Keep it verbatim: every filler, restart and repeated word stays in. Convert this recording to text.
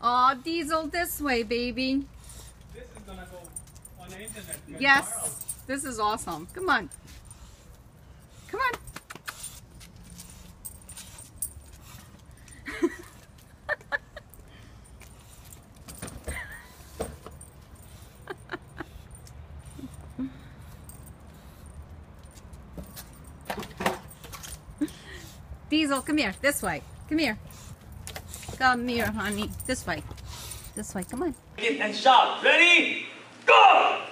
Aw, Diesel, this way, baby. This is gonna go on the internet. Yes, Viral. this is awesome. Come on. Come on. Diesel, come here. This way. Come here. Come here, honey. This way. This way. Come on. And shout. Ready? Go!